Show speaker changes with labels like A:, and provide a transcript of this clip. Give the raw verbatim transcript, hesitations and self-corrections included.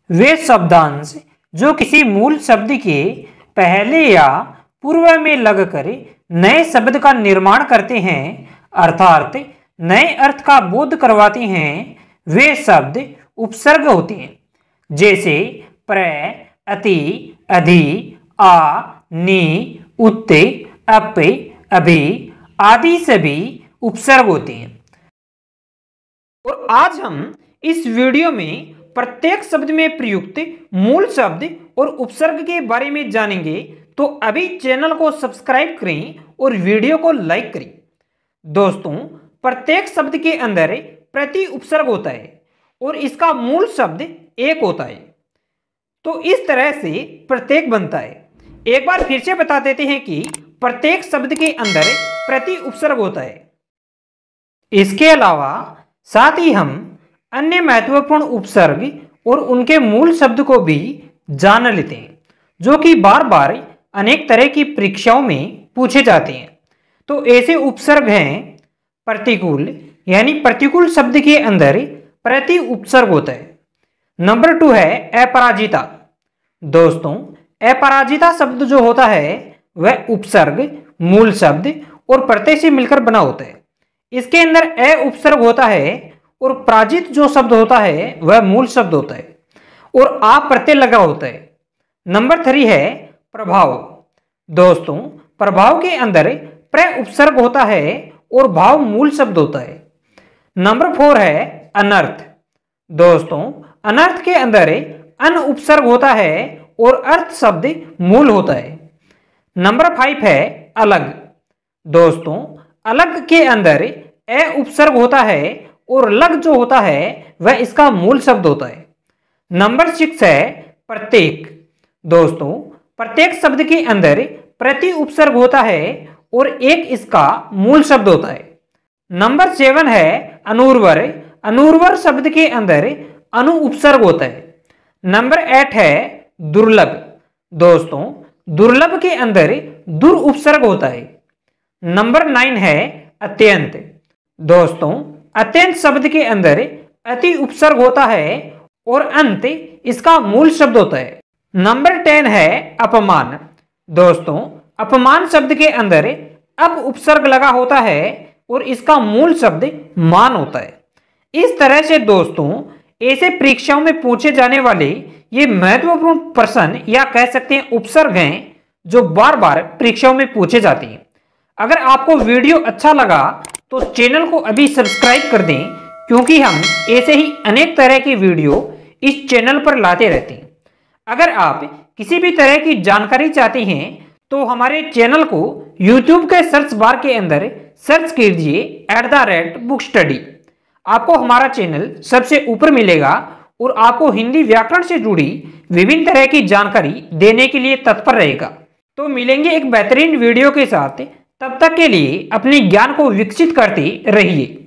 A: वे शब्दांश जो किसी मूल शब्द के पहले या पूर्व में लगकर नए शब्द का निर्माण करते हैं अर्थात नए अर्थ का बोध करवाते हैं, वे शब्द उपसर्ग होते हैं। जैसे प्र, अति, अधि, आ, नि, उत, अप, अभि आदि सभी उपसर्ग होते हैं। और आज हम इस वीडियो में प्रत्येक शब्द में प्रयुक्त मूल शब्द और उपसर्ग के बारे में जानेंगे। तो अभी चैनल को सब्सक्राइब करें और वीडियो को लाइक करें। दोस्तों, प्रत्येक शब्द के अंदर प्रति उपसर्ग होता है और इसका मूल शब्द एक होता है। तो इस तरह से प्रत्येक बनता है। एक बार फिर से बता देते हैं कि प्रत्येक शब्द के अंदर प्रति उपसर्ग होता है। इसके अलावा साथ ही हम अन्य महत्वपूर्ण उपसर्ग और उनके मूल शब्द को भी जान लेते हैं, जो कि बार बार अनेक तरह की परीक्षाओं में पूछे जाते हैं। तो ऐसे उपसर्ग हैं प्रतिकूल, यानी प्रतिकूल शब्द के अंदर प्रति उपसर्ग होता है। नंबर टू है अपराजिता। दोस्तों, अपराजिता शब्द जो होता है वह उपसर्ग, मूल शब्द और प्रत्यय से मिलकर बना होता है। इसके अंदर अ उपसर्ग होता है और पराजित जो शब्द होता है वह मूल शब्द होता है और आ प्रत्यय लगा होता है। नंबर थ्री है प्रभाव। दोस्तों, प्रभाव के अंदर प्र उपसर्ग होता है और भाव मूल शब्द होता है। नंबर फोर है अनर्थ। दोस्तों, अनर्थ के अंदर अन उपसर्ग होता है और अर्थ शब्द मूल होता है। नंबर फाइव है अलग। दोस्तों, अलग के अंदर अ उपसर्ग होता है और लग जो होता है वह इसका मूल शब्द होता है। नंबर सिक्स है प्रत्येक। दोस्तों, प्रत्येक शब्द के अंदर प्रति उपसर्ग होता है और एक इसका मूल शब्द होता है। नंबर सेवन है अनुर्वर। अनुर्वर शब्द के अंदर अनु उपसर्ग होता है। नंबर एट है दुर्लभ। दोस्तों, दुर्लभ के अंदर दुर उपसर्ग होता है। नंबर नाइन है अत्यंत। दोस्तों, अत्यंत शब्द के अंदर अति उपसर्ग होता है और अंत इसका मूल शब्द होता है। नंबर टेन है अपमान। दोस्तों, अपमान शब्द के अंदर अप उपसर्ग लगा होता है और इसका मूल शब्द मान होता है। इस तरह से दोस्तों ऐसे परीक्षाओं में पूछे जाने वाले ये महत्वपूर्ण प्रश्न या कह सकते हैं उपसर्ग हैं जो बार बार परीक्षाओं में पूछे जाते हैं। अगर आपको वीडियो अच्छा लगा तो चैनल को अभी सब्सक्राइब कर दें, क्योंकि हम ऐसे ही अनेक तरह की वीडियो इस चैनल पर लाते रहते हैं। अगर आप किसी भी तरह की जानकारी चाहते हैं तो हमारे चैनल को यूट्यूब के सर्च बार के अंदर सर्च कीजिए at the rate book study. आपको हमारा चैनल सबसे ऊपर मिलेगा और आपको हिंदी व्याकरण से जुड़ी विभिन्न तरह की जानकारी देने के लिए तत्पर रहेगा। तो मिलेंगे एक बेहतरीन वीडियो के साथ। तब तक के लिए अपने ज्ञान को विकसित करते रहिए।